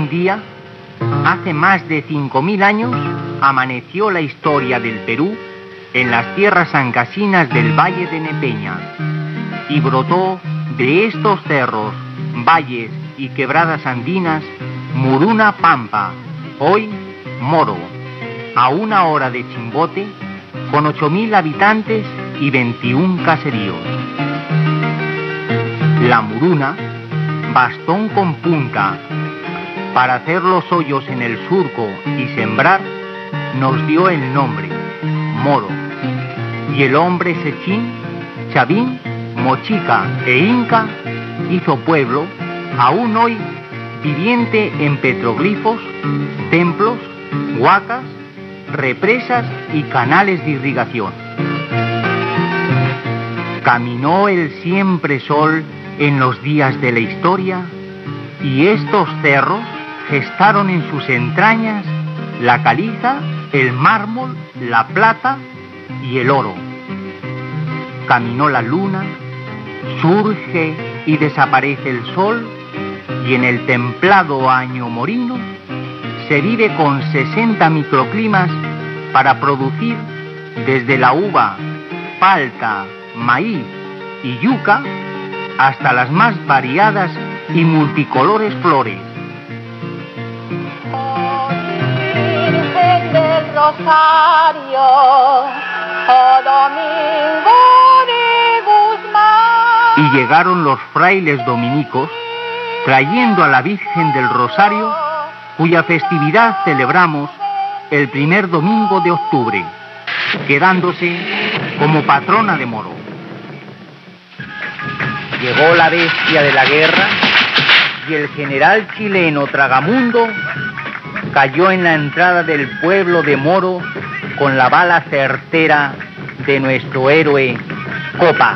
día, hace más de 5.000 años, amaneció la historia del Perú en las tierras ancasinas del Valle de Nepeña y brotó de estos cerros, valles y quebradas andinas Muruna Pampa, hoy Moro, a 1 hora de Chimbote, con 8.000 habitantes y 21 caseríos. La Muruna, bastón con punta para hacer los hoyos en el surco y sembrar, nos dio el nombre, Moro. Y el hombre Sechín, Chavín, Mochica e Inca hizo pueblo, aún hoy viviente en petroglifos, templos, huacas, represas y canales de irrigación. Caminó el siempre sol en los días de la historia y estos cerros gestaron en sus entrañas la caliza, el mármol, la plata y el oro. Caminó la luna, surge y desaparece el sol, y en el templado año morino se vive con 60 microclimas para producir desde la uva, palta, maíz y yuca hasta las más variadas y multicolores flores. Oh, Virgen del Rosario, oh Domingo de Guzmán. Y llegaron los frailes dominicos trayendo a la Virgen del Rosario, cuya festividad celebramos el primer domingo de octubre, quedándose como patrona de Moro. Llegó la bestia de la guerra y el general chileno Tragamundo cayó en la entrada del pueblo de Moro con la bala certera de nuestro héroe Copa.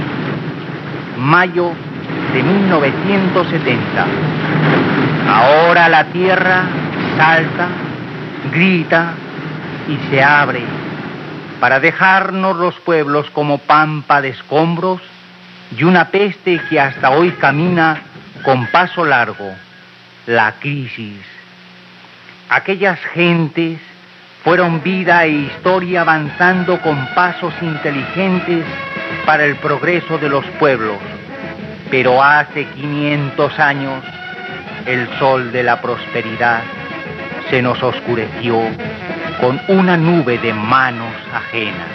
Mayo de 1970. Ahora la tierra salta, grita y se abre para dejarnos los pueblos como pampa de escombros y una peste que hasta hoy camina con paso largo, la crisis. Aquellas gentes fueron vida e historia avanzando con pasos inteligentes para el progreso de los pueblos, pero hace 500 años el sol de la prosperidad se nos oscureció con una nube de manos ajenas.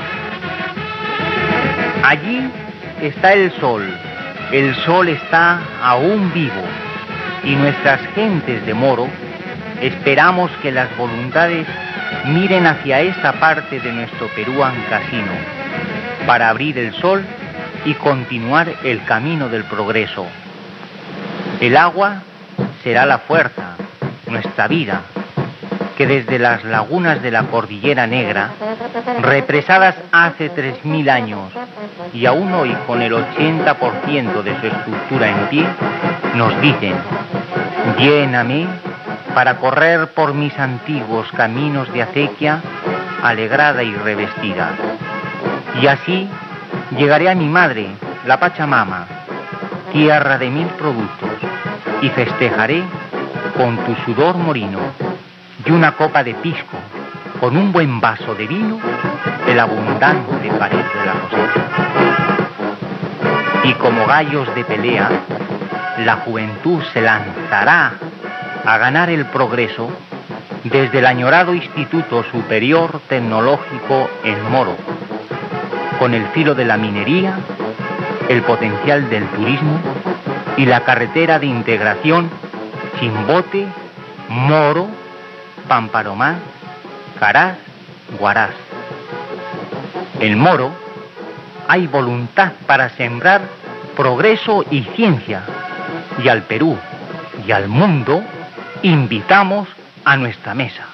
Allí está el sol está aún vivo y nuestras gentes de Moro esperamos que las voluntades miren hacia esta parte de nuestro Perú ancasino para abrir el sol y continuar el camino del progreso. El agua será la fuerza, nuestra vida, que desde las lagunas de la Cordillera Negra, represadas hace 3.000 años y aún hoy con el 80% de su estructura en pie, nos dicen: lléname para correr por mis antiguos caminos de acequia, alegrada y revestida. Y así llegaré a mi madre, la Pachamama, tierra de 1000 productos, y festejaré con tu sudor morino y una copa de pisco, con un buen vaso de vino, el abundante pared de la cosecha. Y como gallos de pelea, la juventud se lanzará a ganar el progreso desde el añorado Instituto Superior Tecnológico en Moro, con el filo de la minería, el potencial del turismo y la carretera de integración Chimbote, Moro, Pamparomá, Caraz, Huaraz. En Moro hay voluntad para sembrar progreso y ciencia, y al Perú y al mundo invitamos a nuestra mesa.